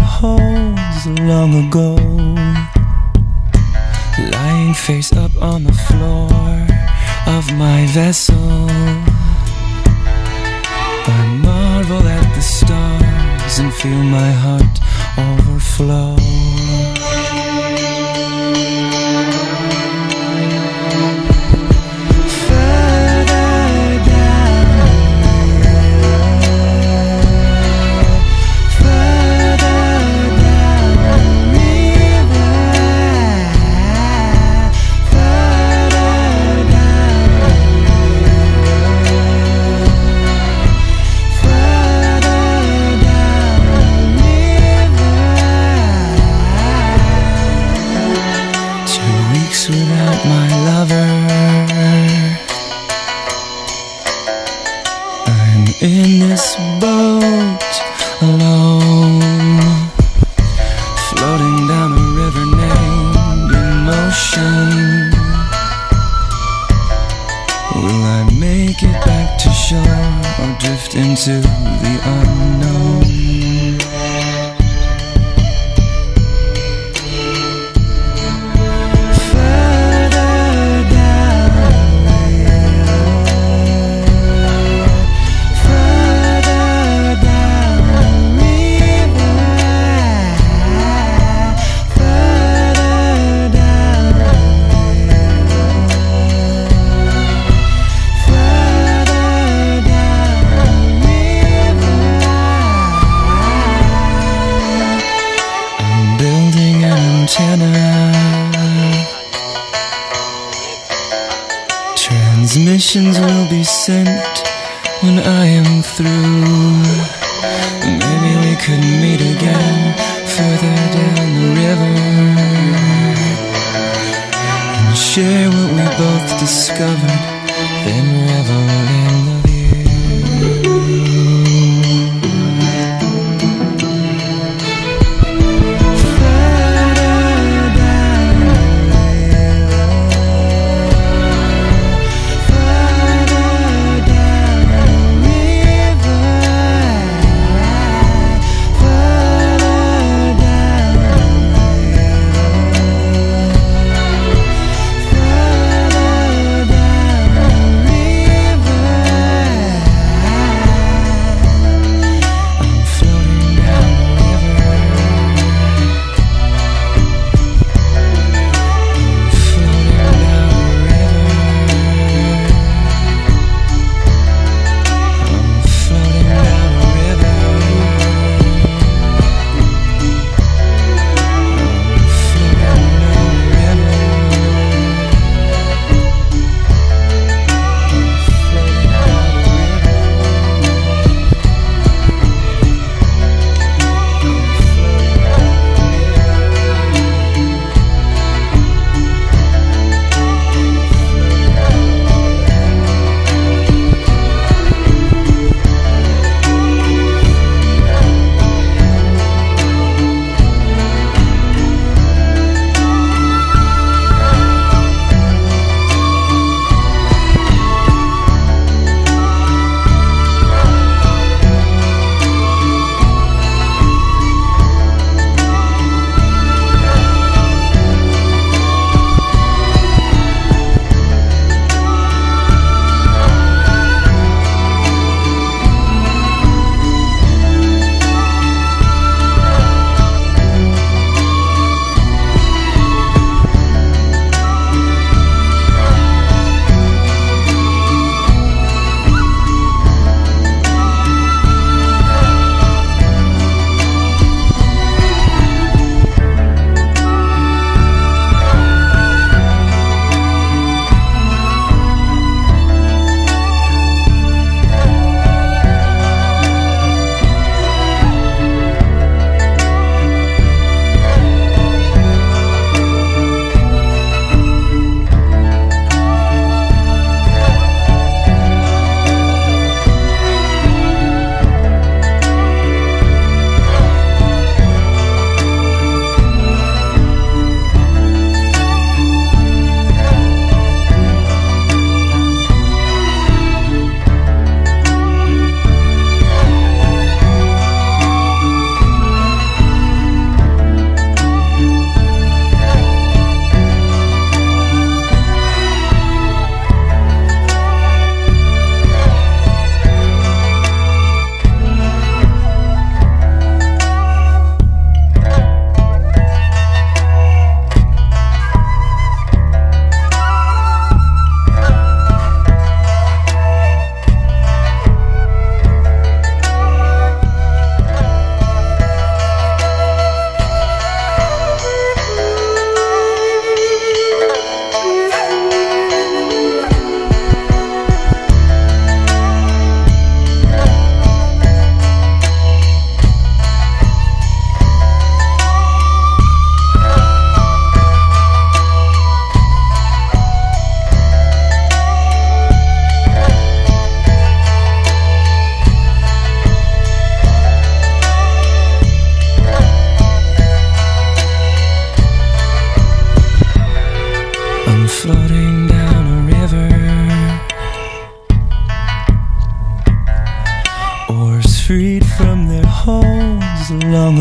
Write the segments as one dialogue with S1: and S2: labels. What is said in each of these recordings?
S1: holds long ago, lying face up on the floor of my vessel. I marvel at the stars and feel my heart overflow. Without my lover, I'm in this boat alone, floating down a river named Emotion. Will I make it back to shore or drift into the unknown? Transmissions will be sent when I am through. Maybe we could meet again further down the river and share what we both discovered, then revel in the view.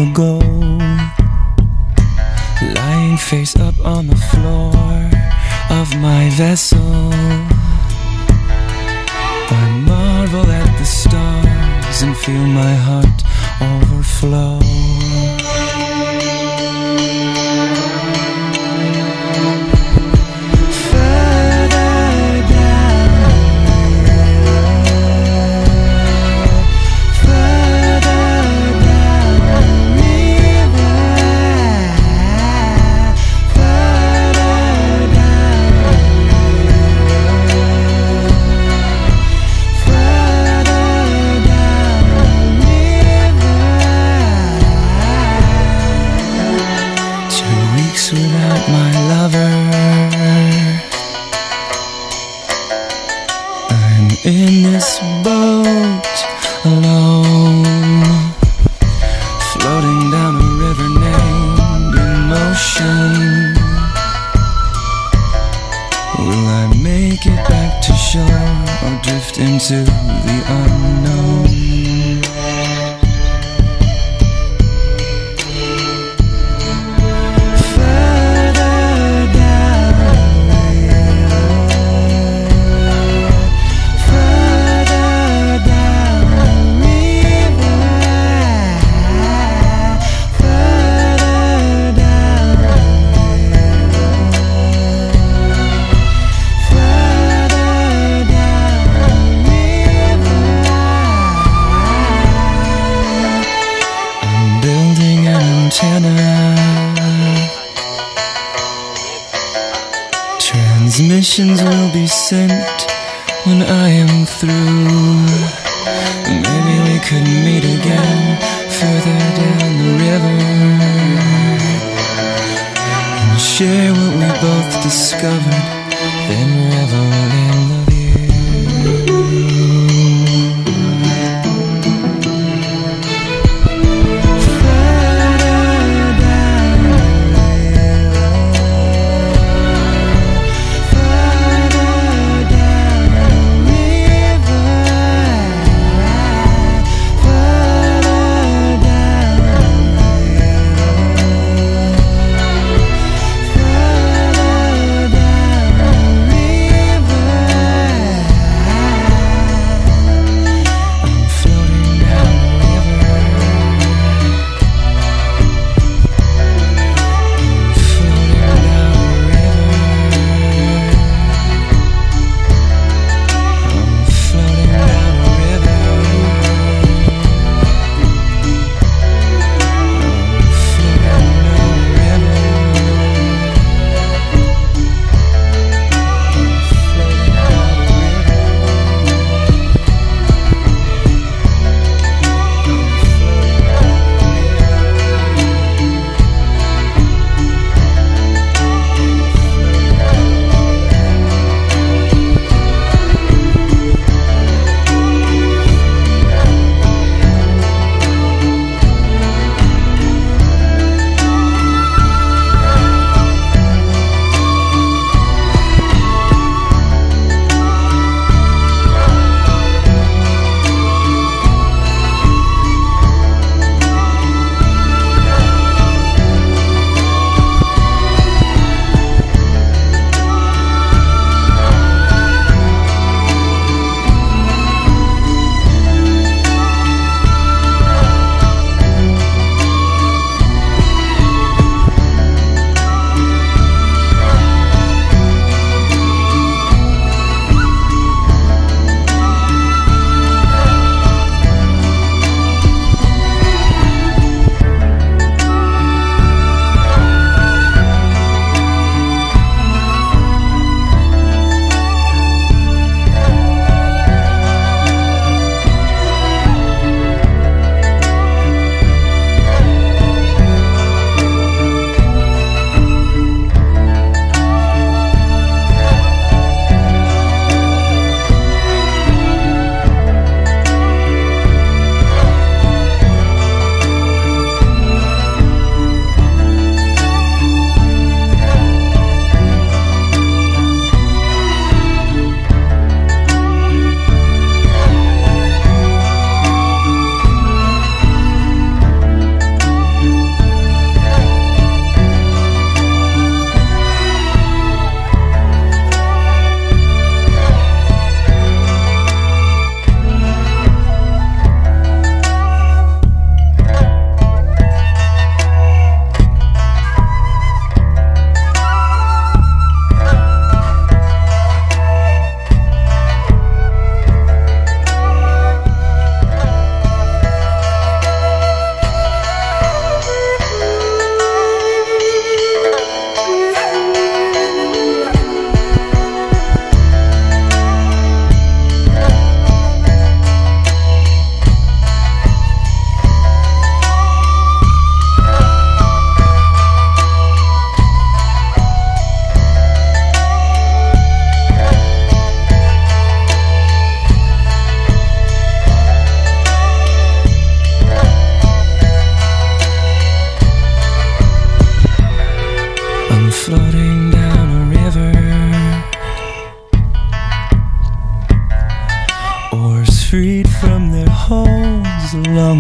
S1: ago, lying face up on the floor of my vessel. I marvel at the stars and feel my heart overflow. Without my lover, I'm in this boat alone, floating down a river named Emotion. Will I make it back to shore or drift into the unknown? Transmissions will be sent when I am through. Maybe we could meet again further down the river and share what we both discovered, then revel in the view.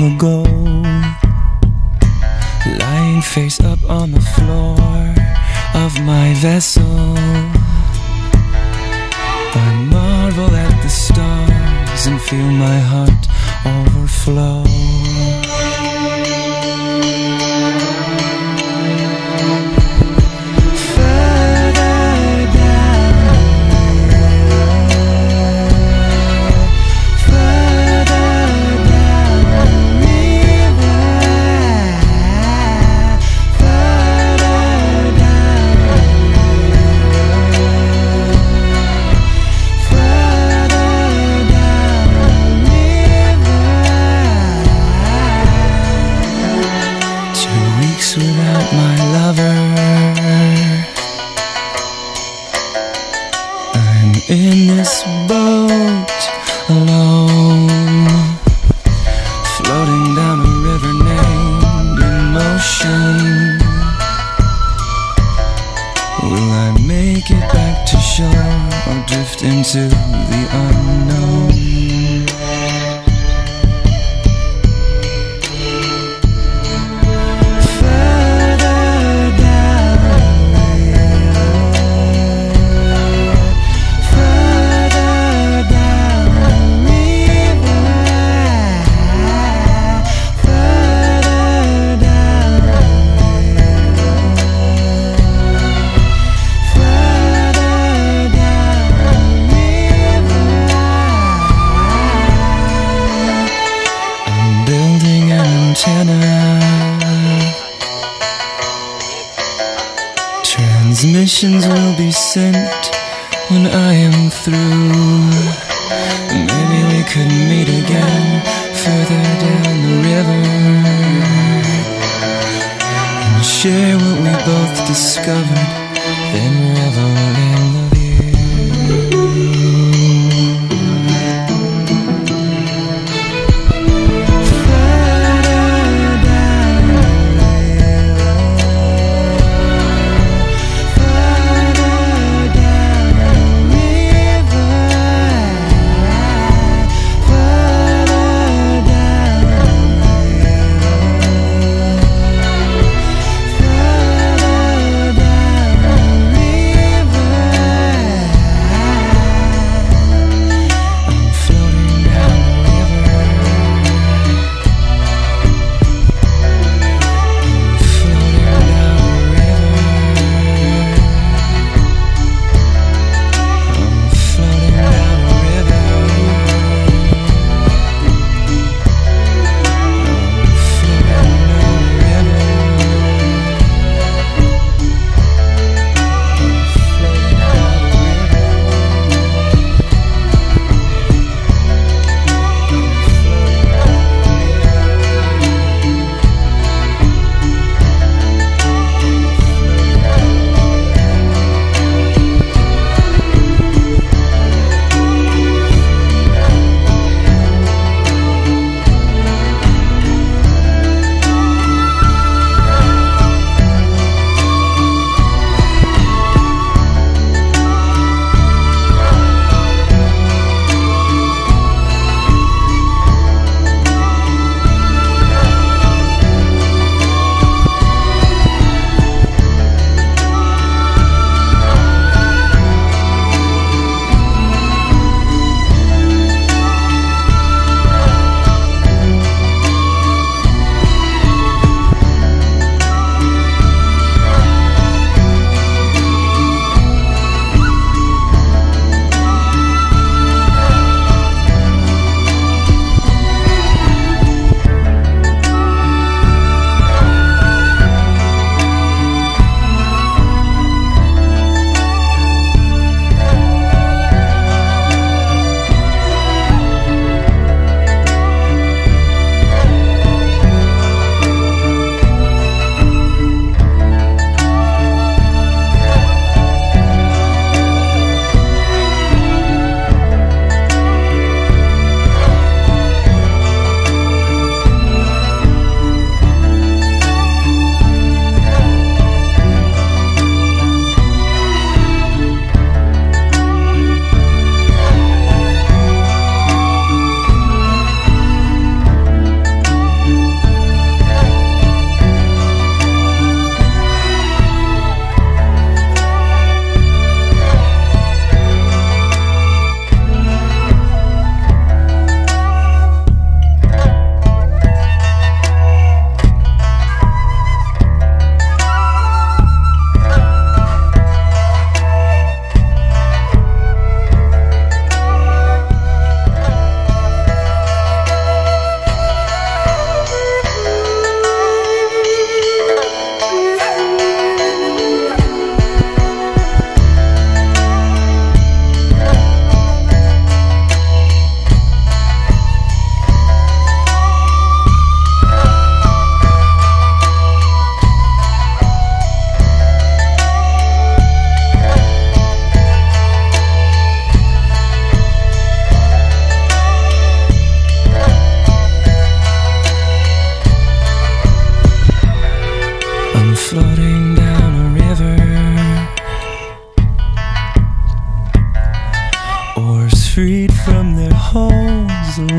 S1: long ago, lying face up on the floor of my vessel. I marvel at the stars and feel my heart overflow. Without my lover, I'm in this boat alone, floating down a river named Emotion. Will I make it back to shore or drift into the unknown? Transmissions will be sent when I am through. Maybe we could meet again further down the river and share what we both discovered, then revel in the view.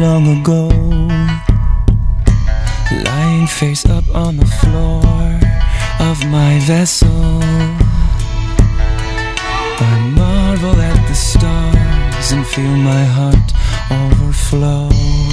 S1: long ago, lying face up on the floor of my vessel. I marvel at the stars and feel my heart overflow.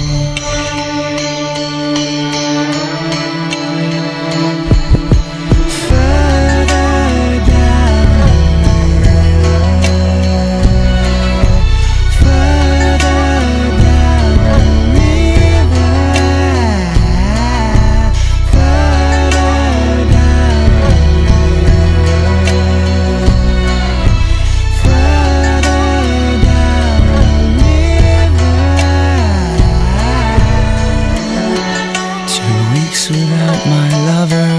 S1: Without my lover,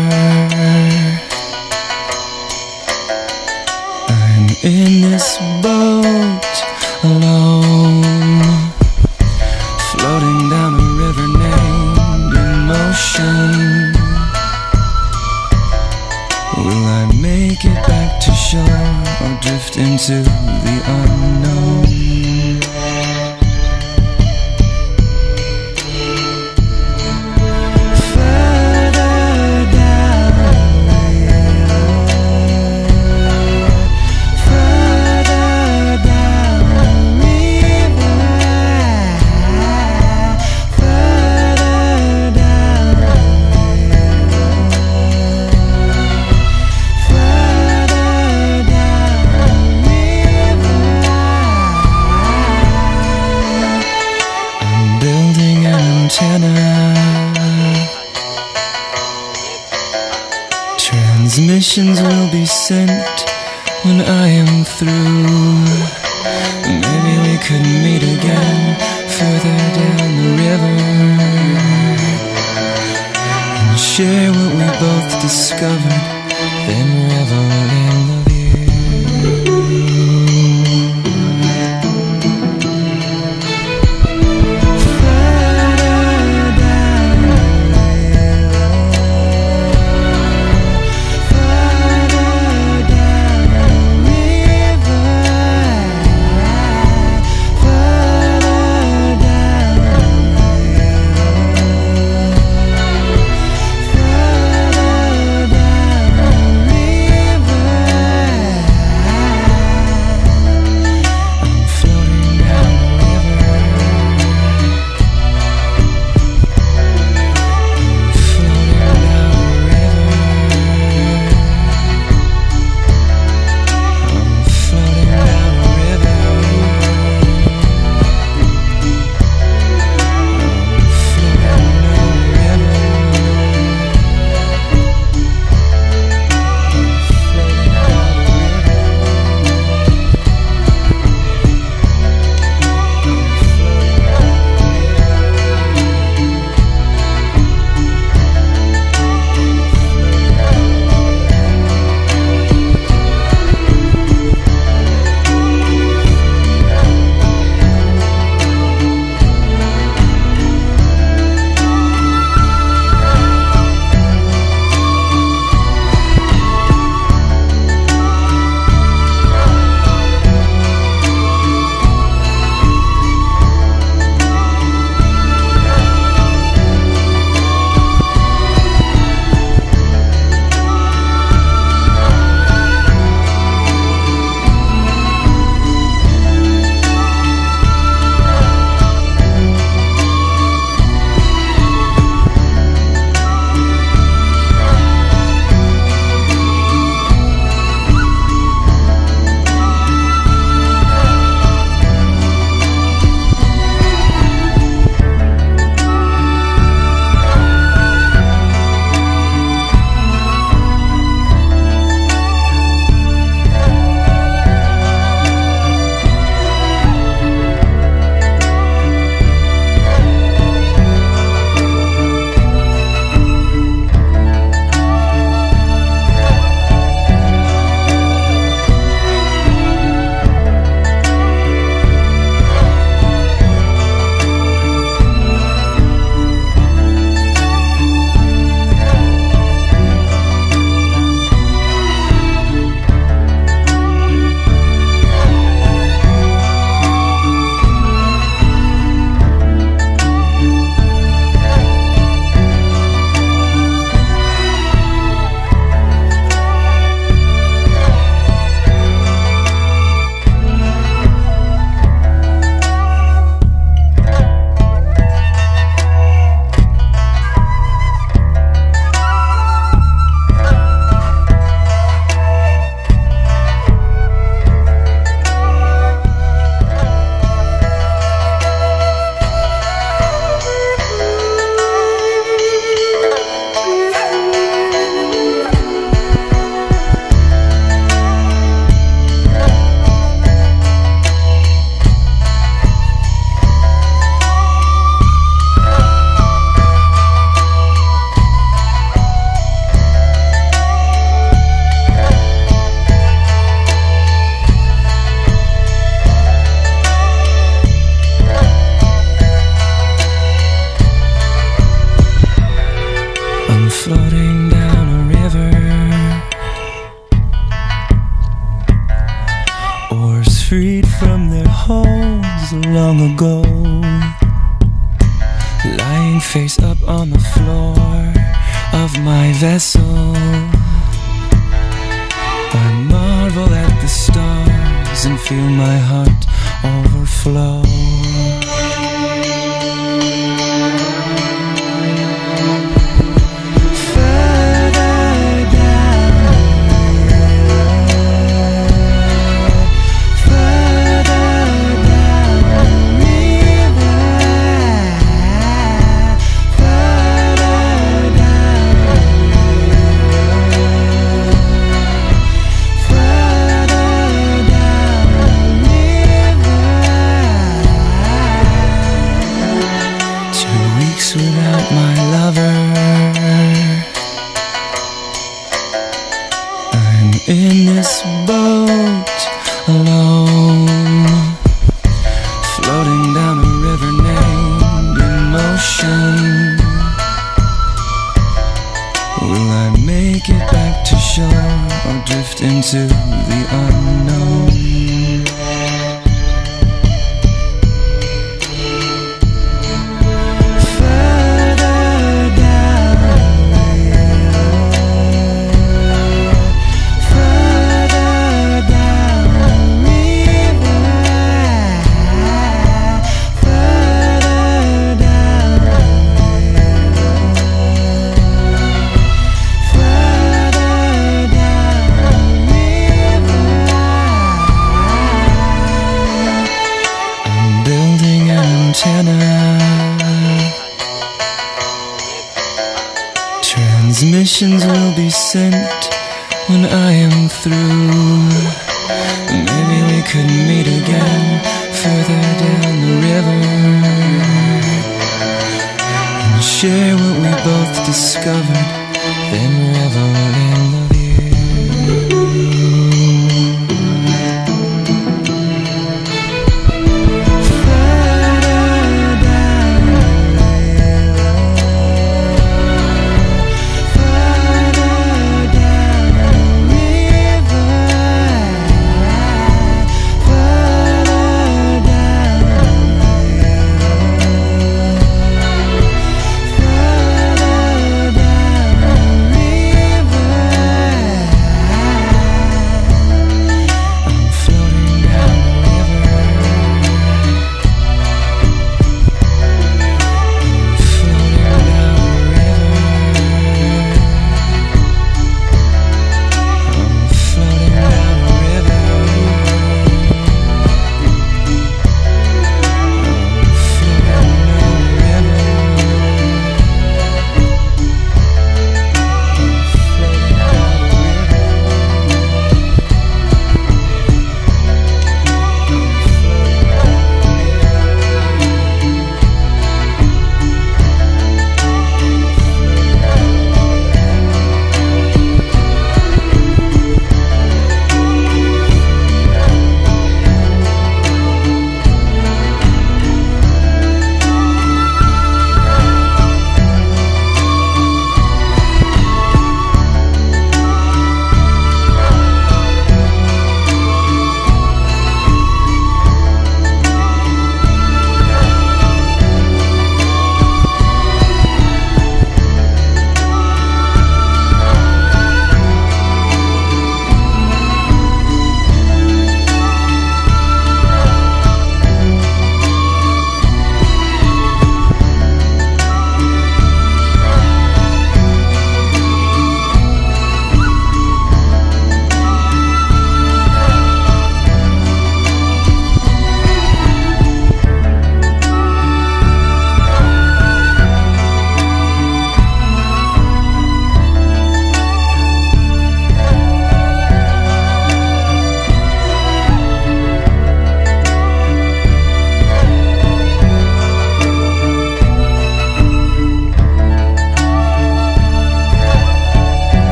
S1: I'm in this boat alone, floating down a river named emotion. Will I make it back to shore or drift into the unknown? Transmissions will be sent when I am through. Maybe we could meet again further down the river and share what we both discovered, then revel in the face up on the floor of my vessel. I marvel at the stars and feel my heart overflow. Without my lover, I'm in this boat alone, floating down a river named Emotion. Will I make it back to shore or drift into the unknown? Transmissions will be sent when I am through. Maybe we could meet again further down the river and share what we both discovered, then revel in the view.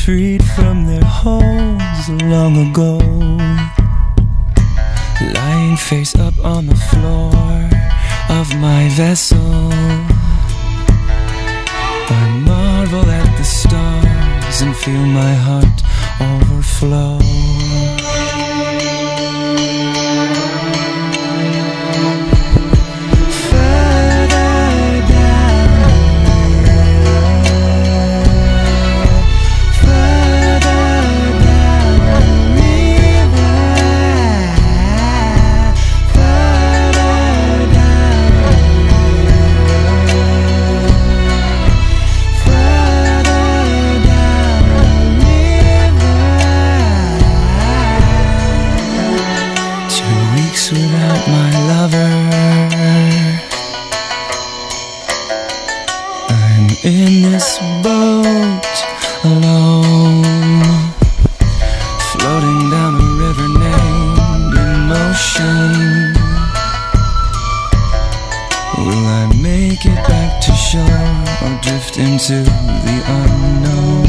S1: freed from their holds long ago, lying face up on the floor of my vessel. I marvel at the stars and feel my heart overflow. Without my lover, I'm in this boat alone, floating down a river named Emotion. Will I make it back to shore or drift into the unknown?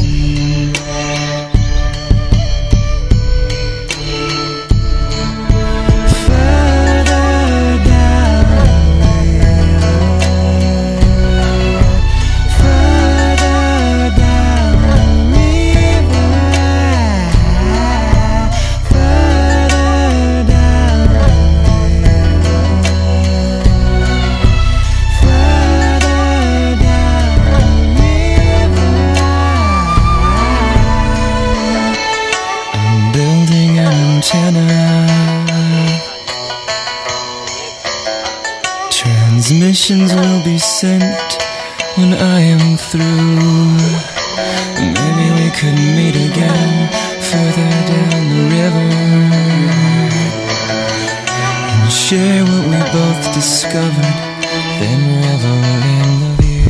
S1: Transmissions will be sent when I am through. Maybe we could meet again further down the river and share what we both discovered, then revel in the view.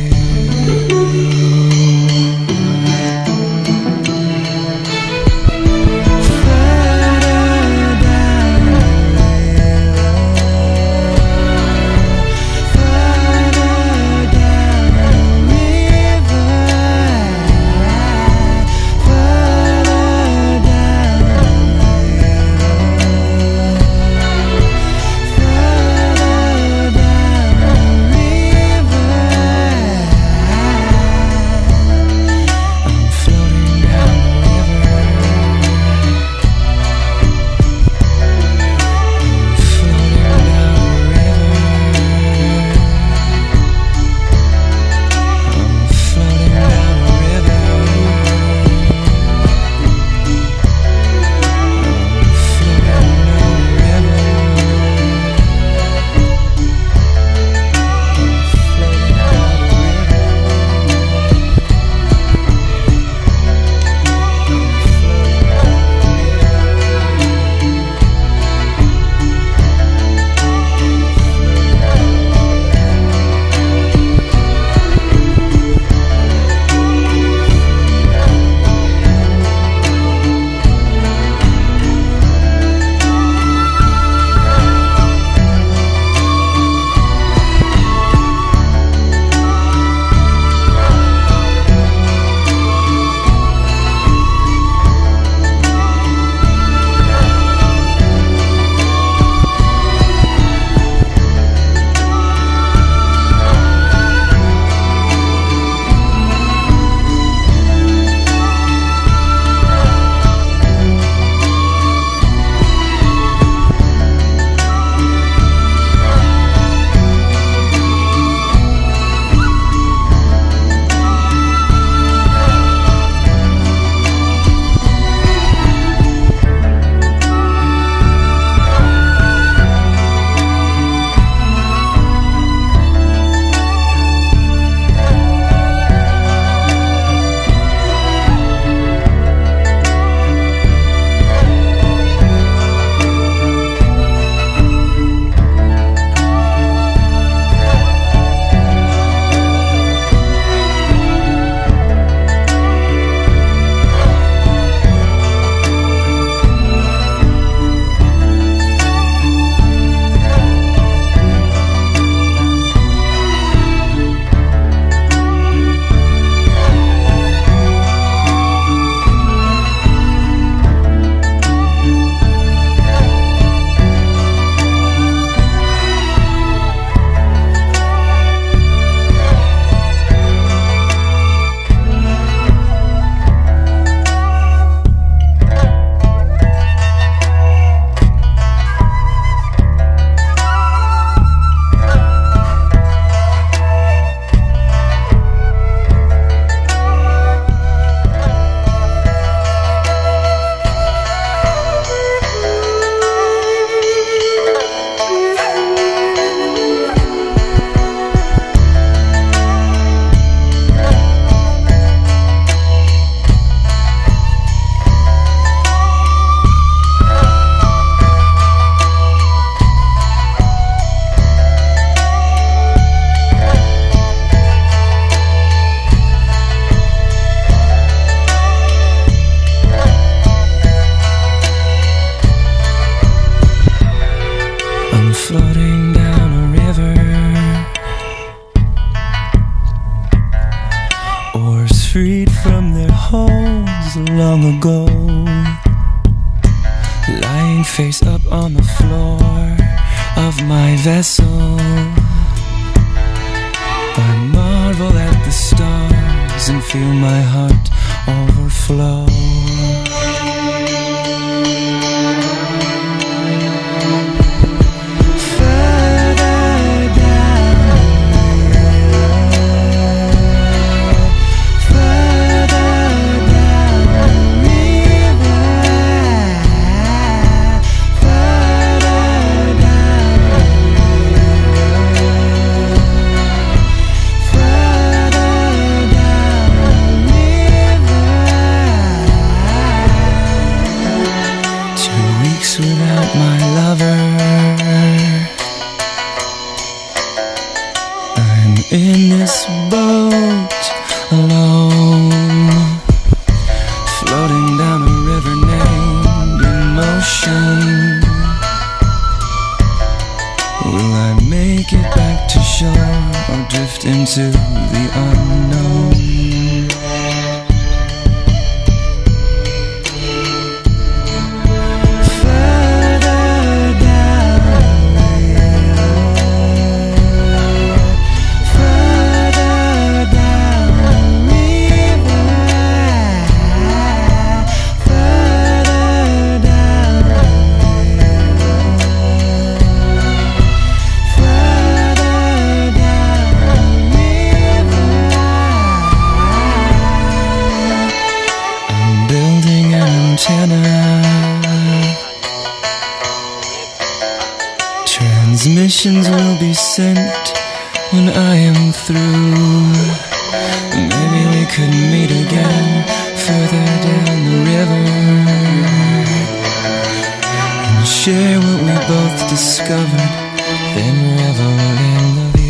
S1: Oars freed from their holds long ago, lying face up on the floor of my vessel. I marvel at the stars and feel my heart overflow. Without my lover, I'm in this boat alone, floating down a river named Emotion. Will I make it back to shore or drift into the unknown? Transmissions will be sent when I am through. Maybe we could meet again further down the river and share what we both discovered, then revel in the view.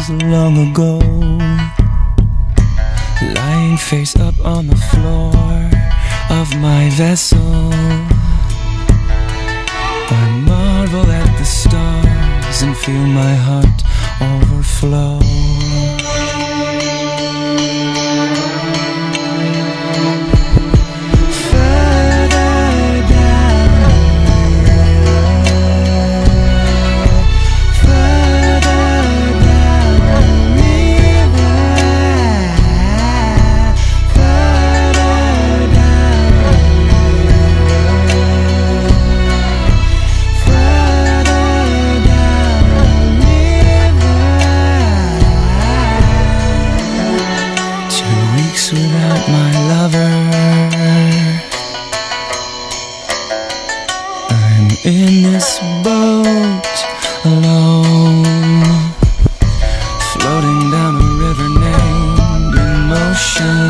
S1: was long ago, lying face up on the floor of my vessel. I marvel at the stars and feel my heart overflow. Without my lover, I'm in this boat alone, floating down a river named Emotion.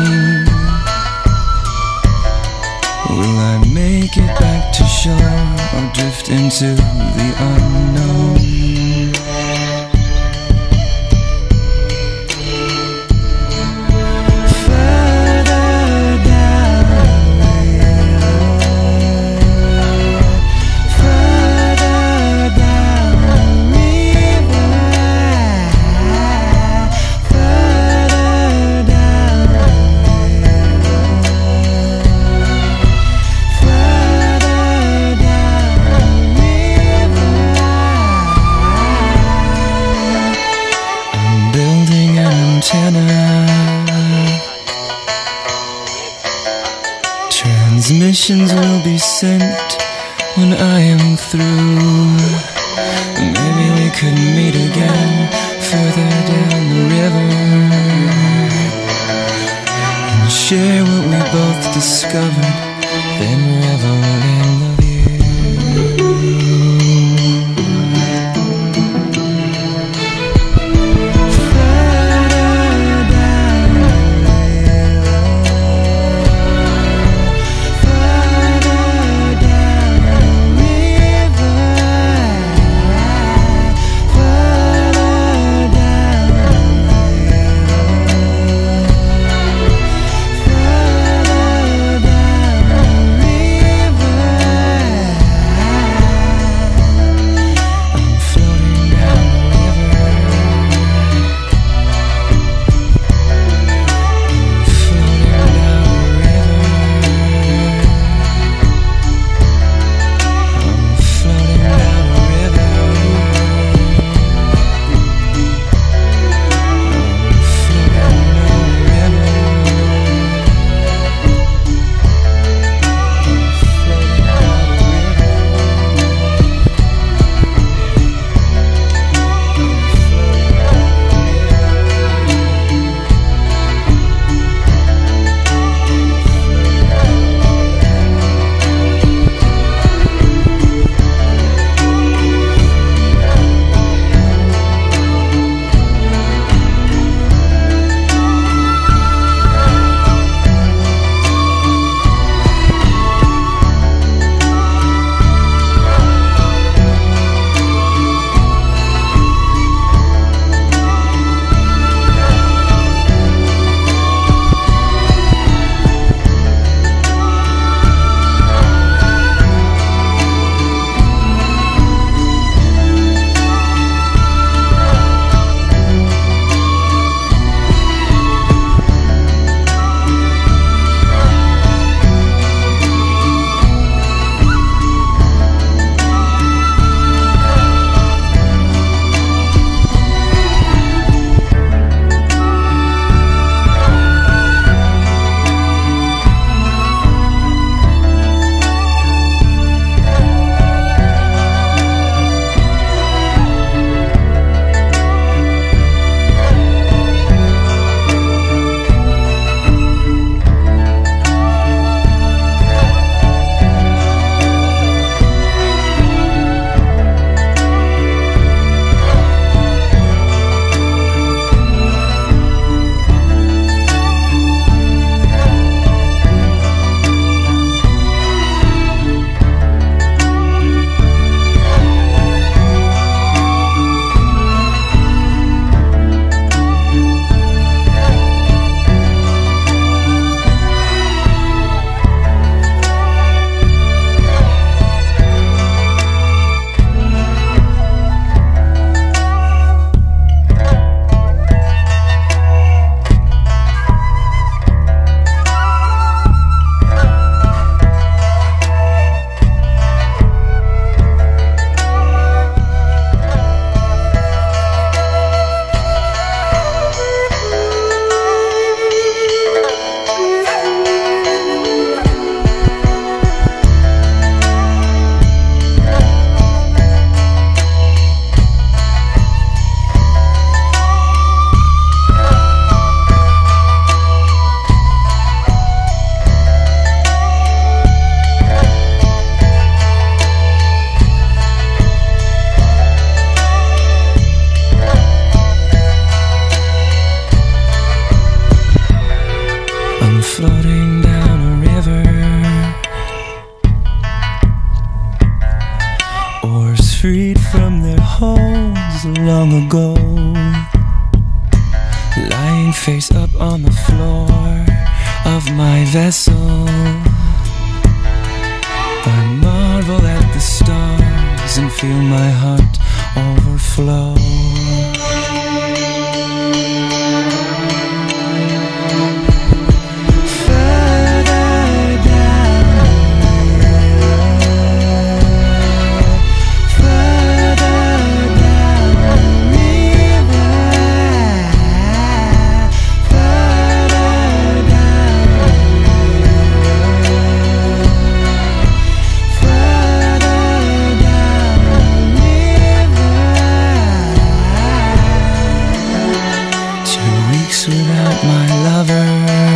S1: Will I make it back to shore or drift into the unknown? Transmissions will be sent when I am through. Maybe we could meet again further down the river and share what we both discovered, then revel in the view. ago, lying face up on the floor of my vessel. I marvel at the stars and feel my heart overflow. Without my lover,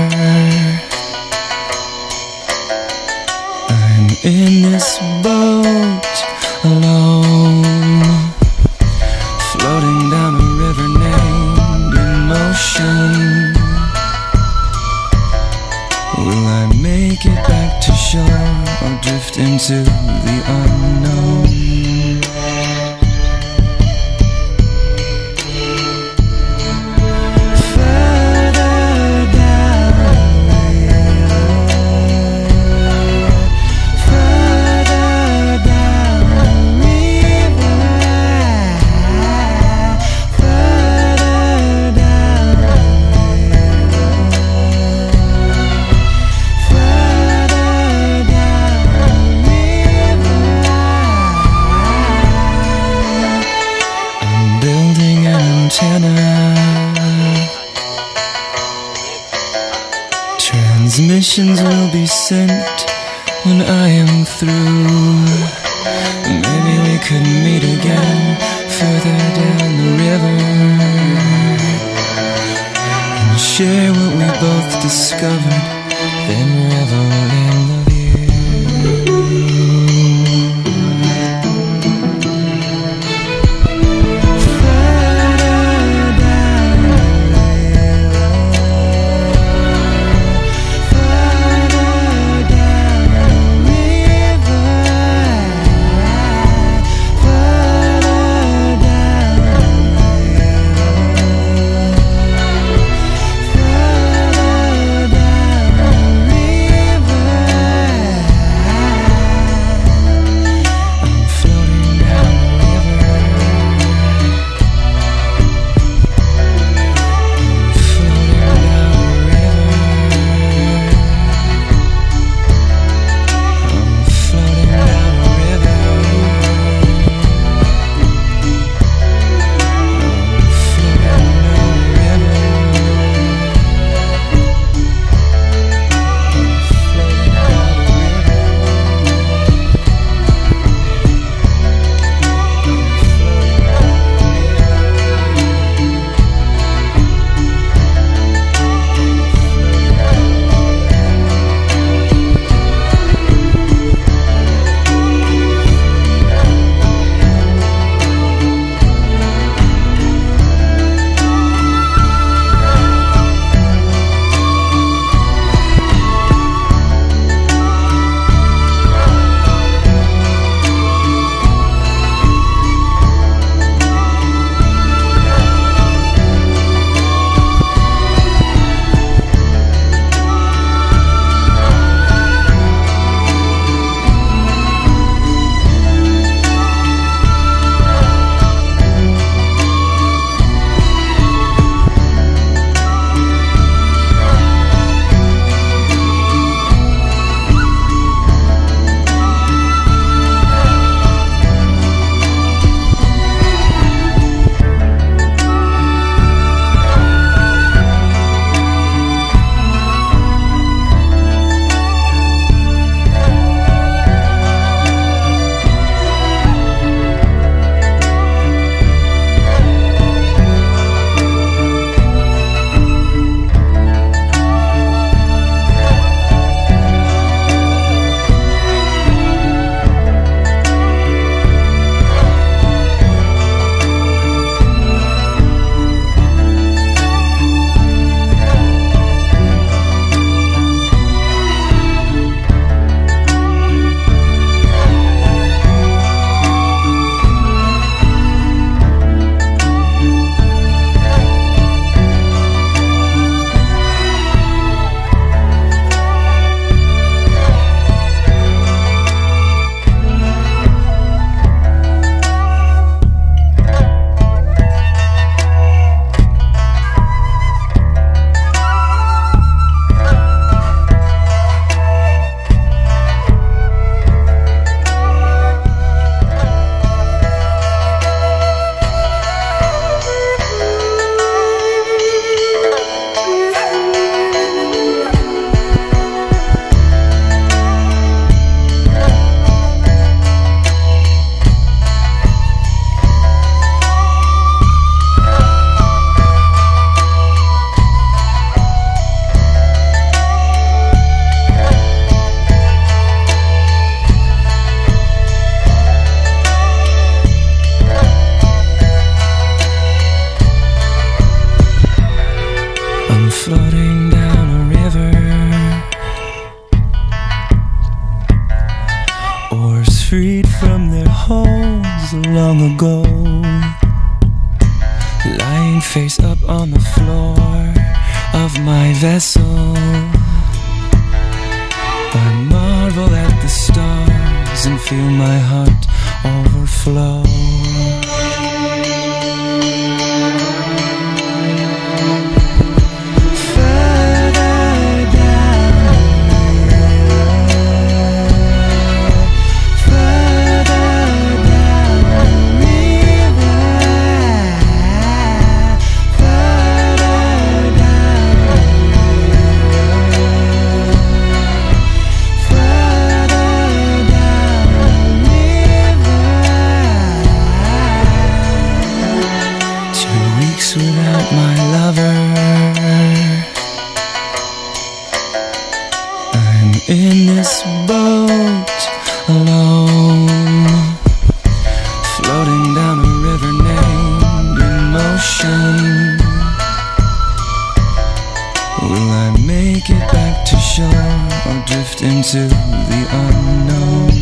S1: I'm in this boat alone, floating down a river named Emotion. Will I make it back to shore or drift into the unknown? Transmissions will be sent when I am through. Maybe we could meet again further down the river and share what we both discovered, then revel in the view. floating down a river. Oars freed from their holds long ago, lying face up on the floor of my vessel. I marvel at the stars and feel my heart overflow. Without my lover, I'm in this boat alone, floating down a river named emotion. Will I make it back to shore or drift into the unknown?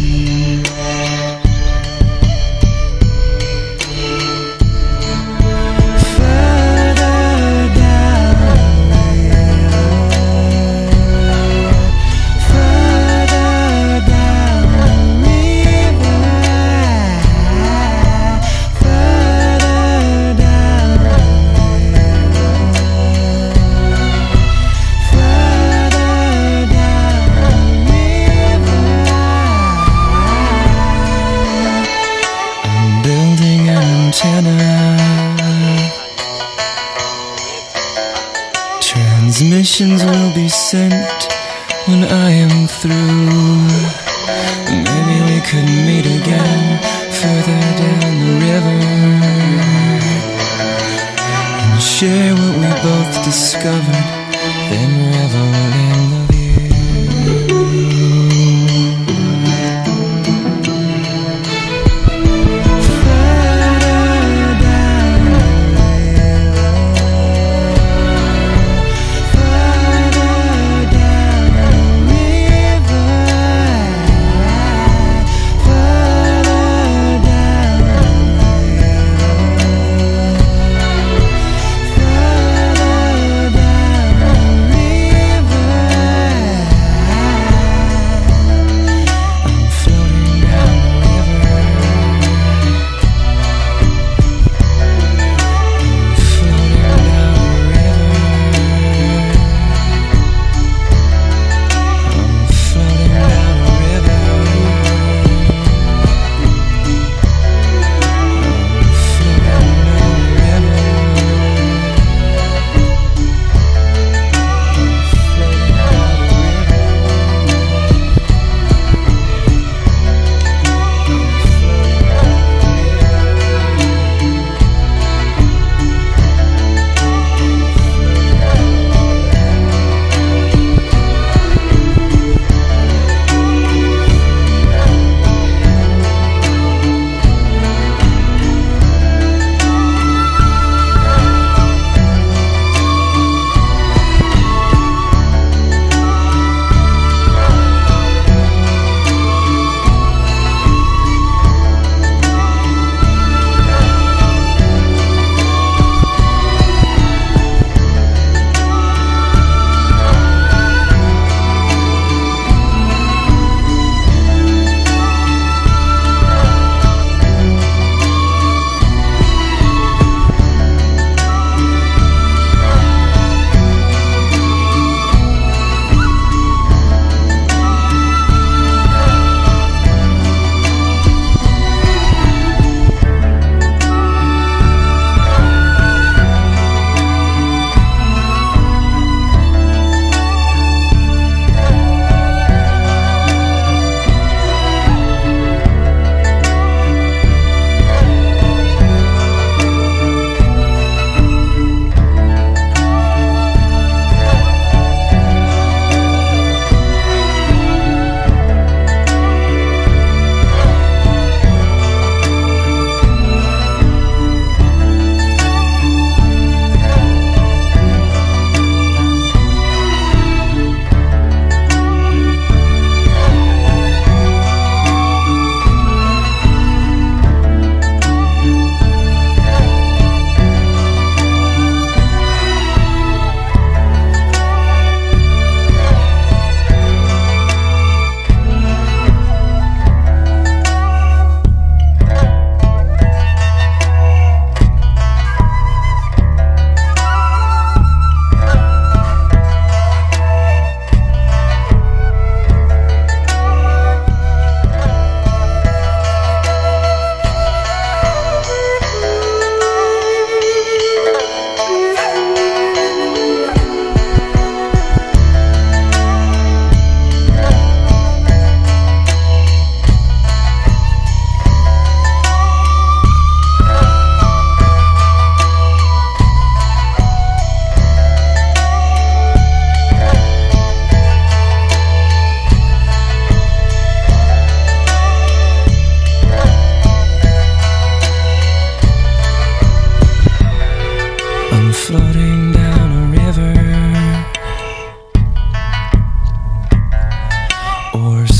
S1: Transmissions will be sent when I am through. Maybe we could meet again further down the river and share what we both discovered, then revel in the view.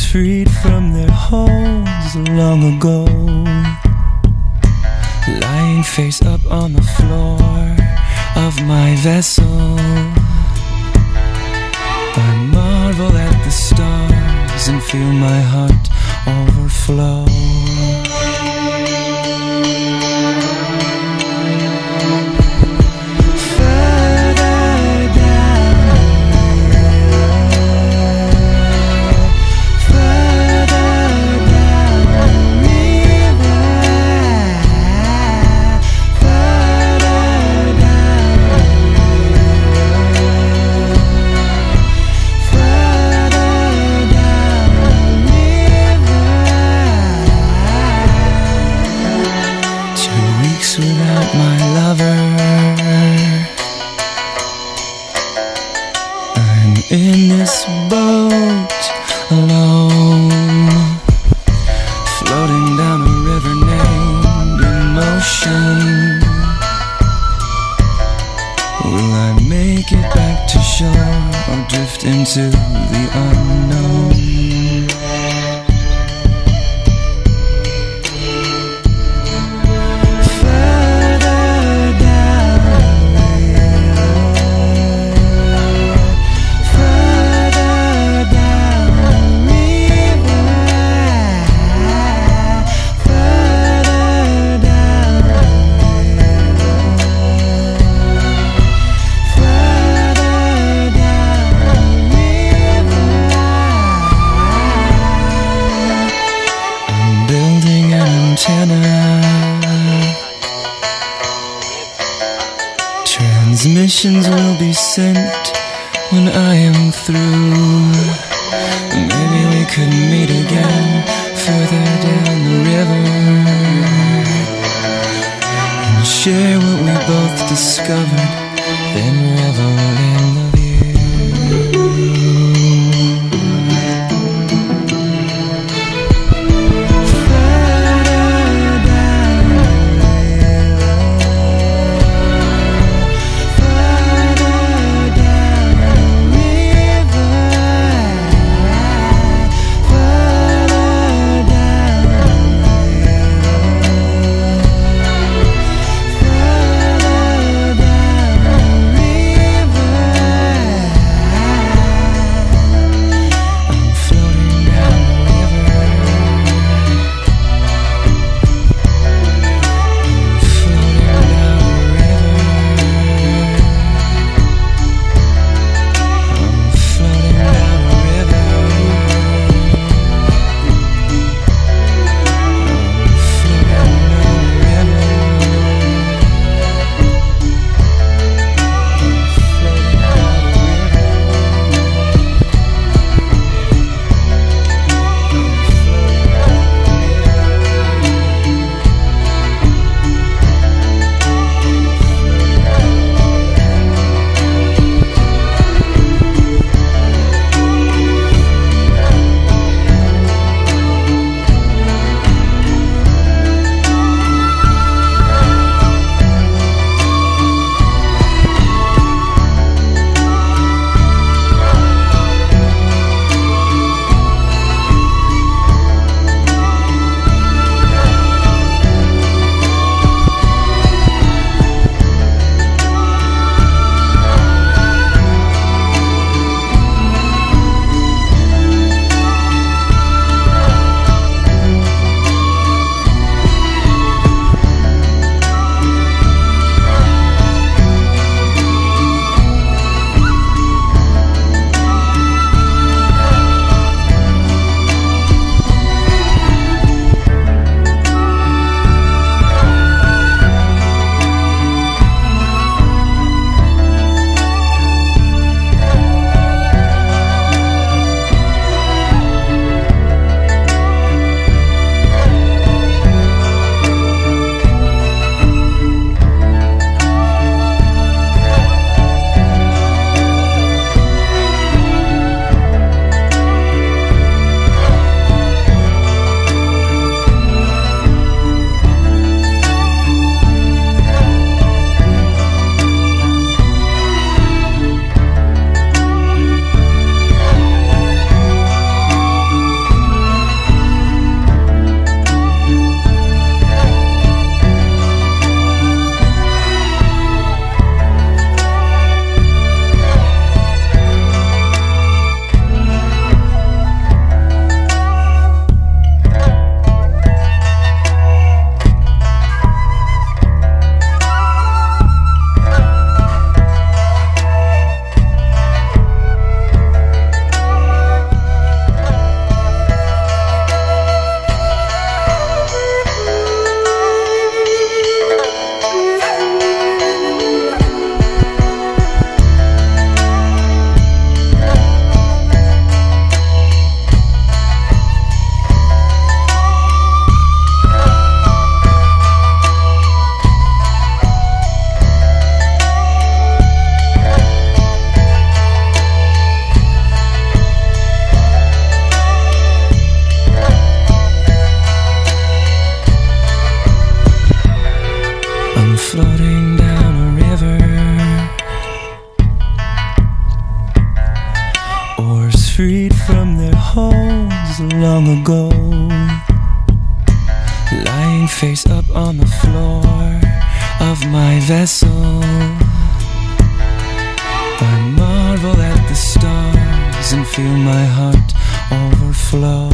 S1: freed from their holds long ago, lying face up on the floor of my vessel. I marvel at the stars and feel my heart overflow. Without my lover, I'm in this boat alone, floating down a river named Emotion. Will I make it back to shore or drift into the unknown? Transmissions will be sent when I am through. Maybe we could meet again further down the river and share what we both discovered, then revel in the view. freed from their holds long ago, lying face up on the floor of my vessel. I marvel at the stars and feel my heart overflow.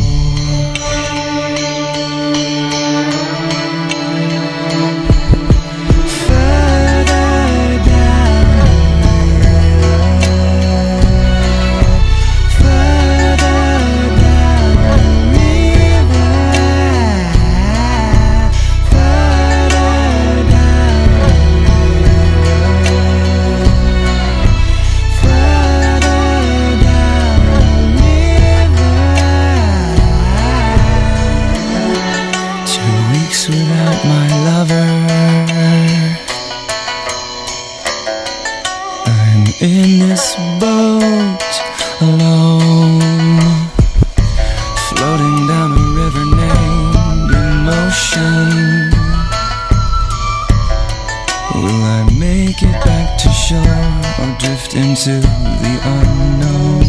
S1: Without my lover, I'm in this boat alone, floating down a river named Emotion. Will I make it back to shore or drift into the unknown?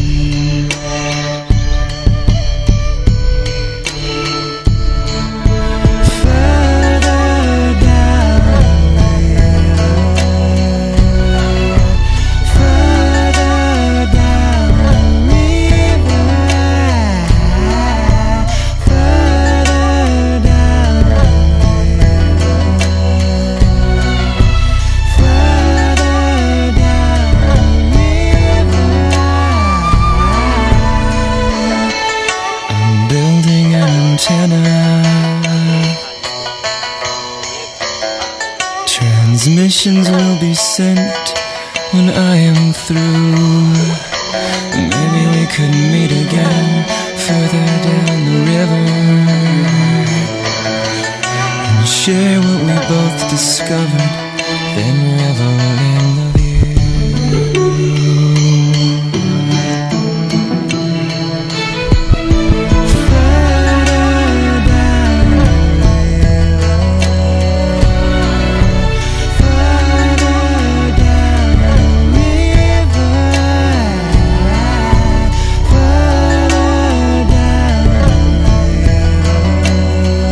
S1: Transmissions will be sent when I am through. Maybe we could meet again further down the river and share what we both discovered, then revel in the view.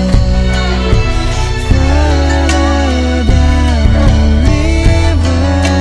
S2: River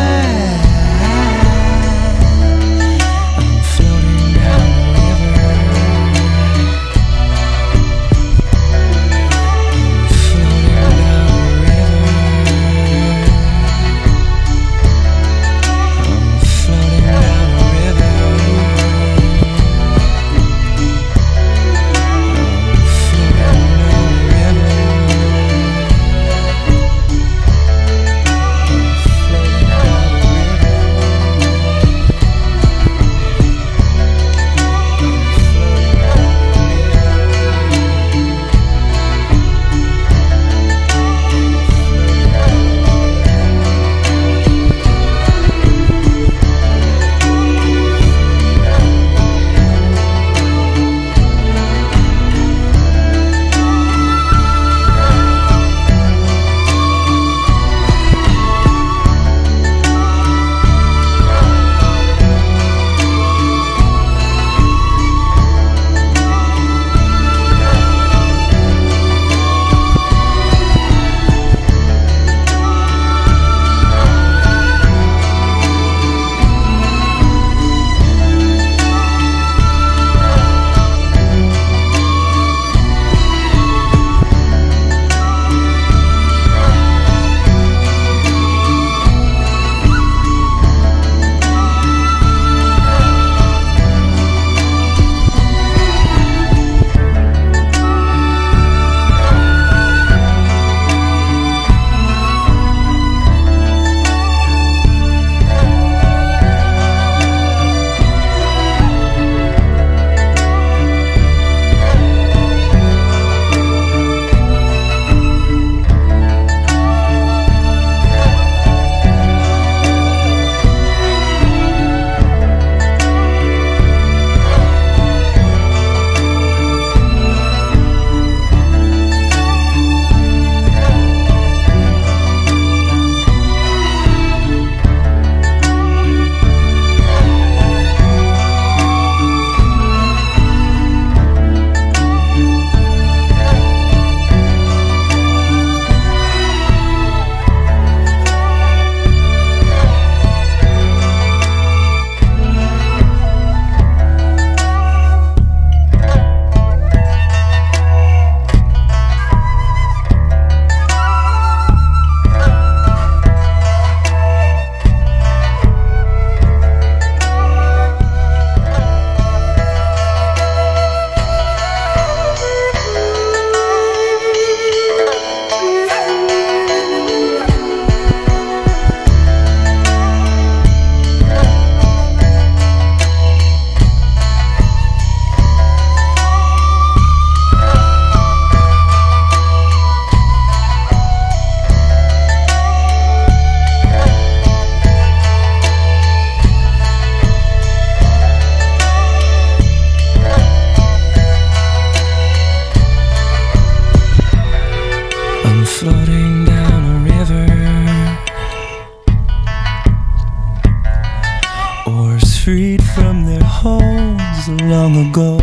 S1: freed from their holds long ago,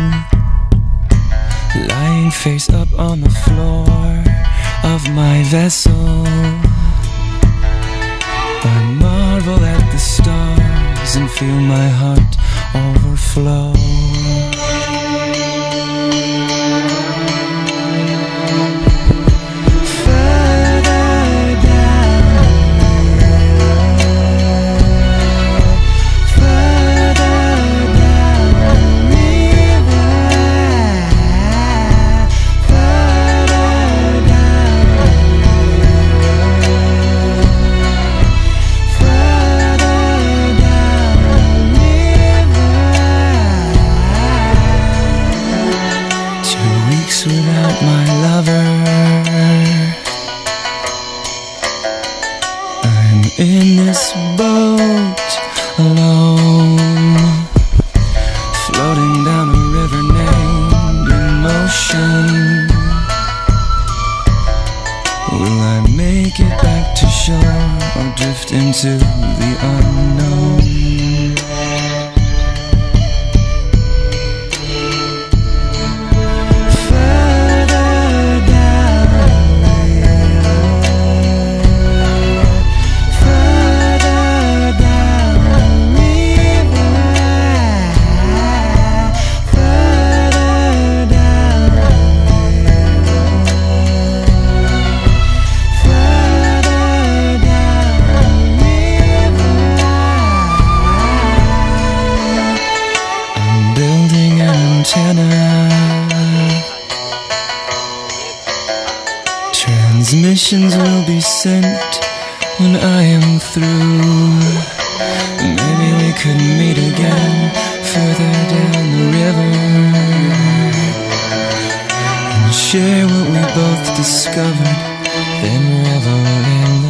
S1: lying face up on the floor of my vessel. I marvel at the stars and feel my heart overflow. Without my lover, I'm in this boat alone, floating down a river named Emotion. Will I make it back to shore or drift into the unknown? Transmissions will be sent when I am through. Maybe we could meet again further down the river and share what we both discovered, then revel in the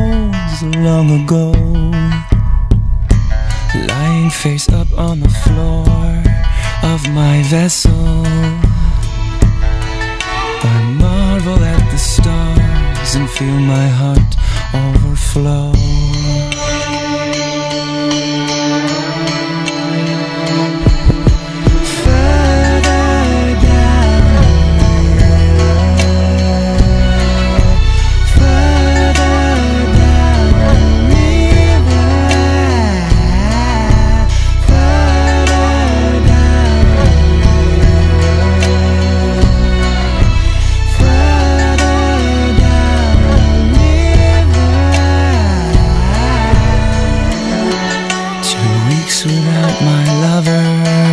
S1: walls long ago, lying face up on the floor of my vessel. I marvel at the stars and feel my heart overflow. Without my lover,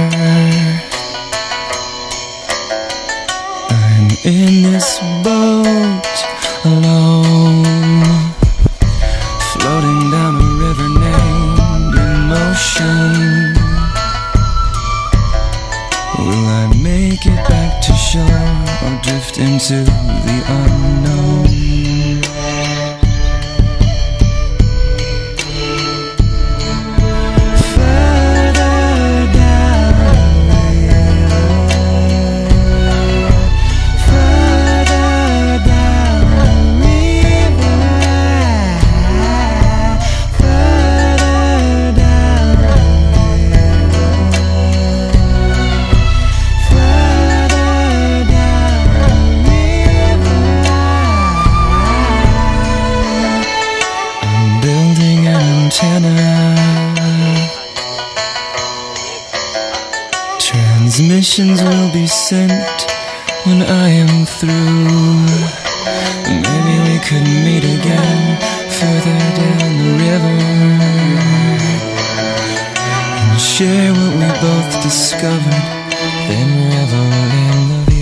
S1: I'm in this boat alone, floating down a river named Emotion. Will I make it back to shore or drift into the unknown? Transmissions will be sent when I am through. Maybe we could meet again further down the river and share what we both discovered, then revel in the view.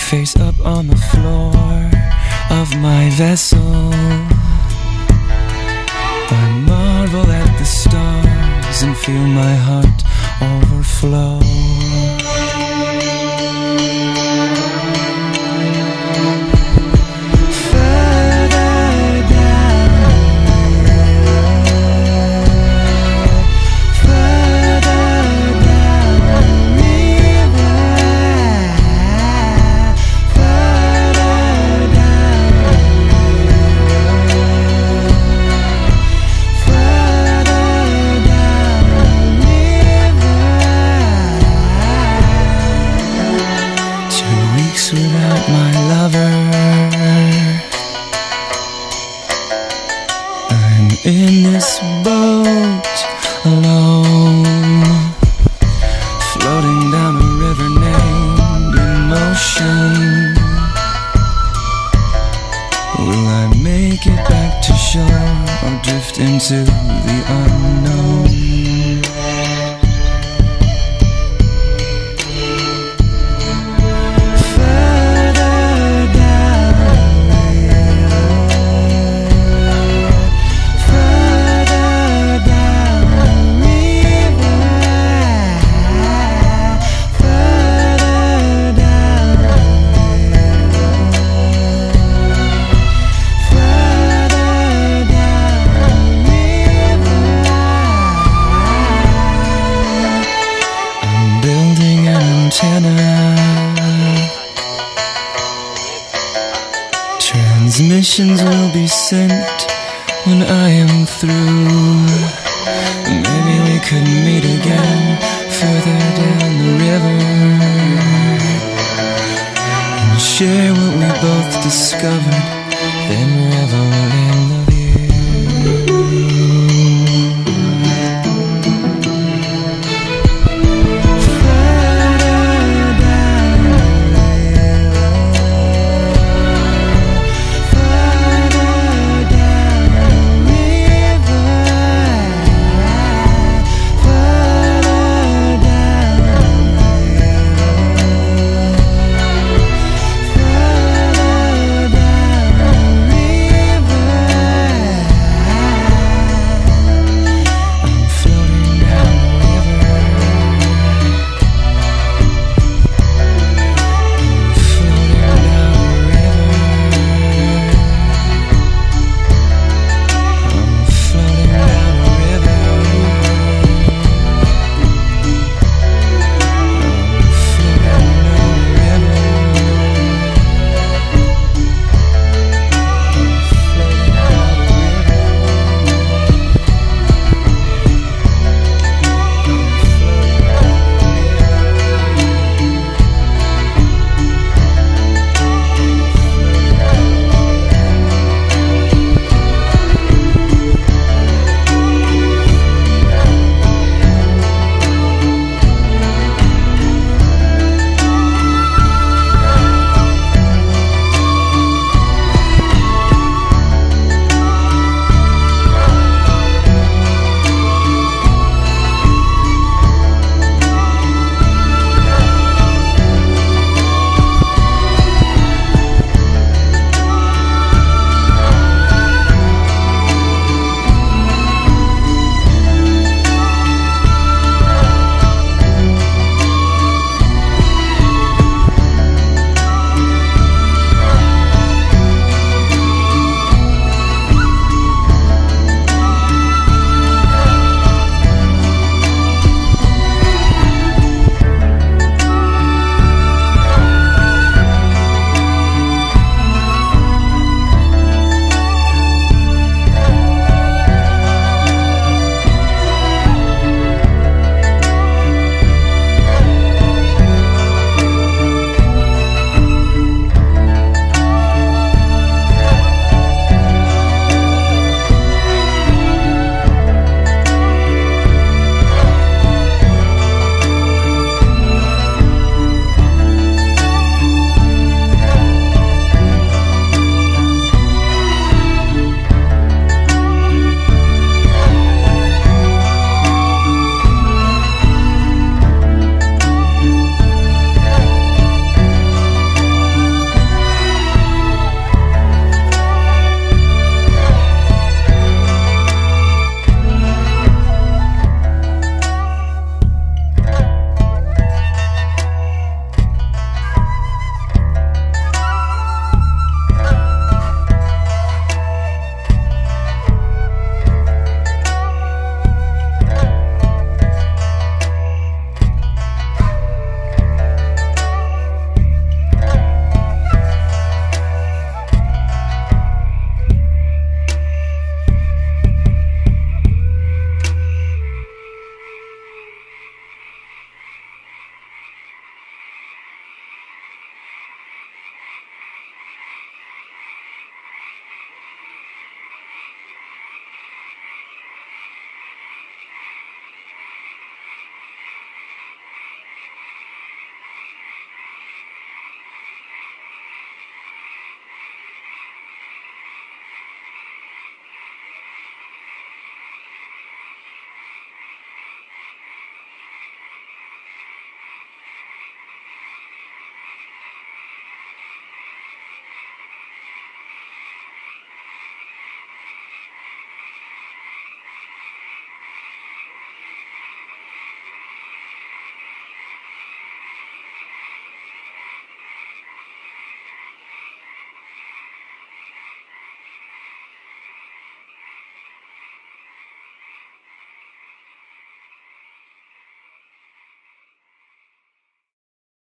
S1: face up on the floor of my vessel. I marvel at the stars and feel my heart overflow. Without my lover, I'm in this boat alone, floating down a river named Emotion. Will I make it back to shore or drift into the unknown? Transmissions will be sent when I am through. Maybe we could meet again further down the river and share what we both discovered, then revel in.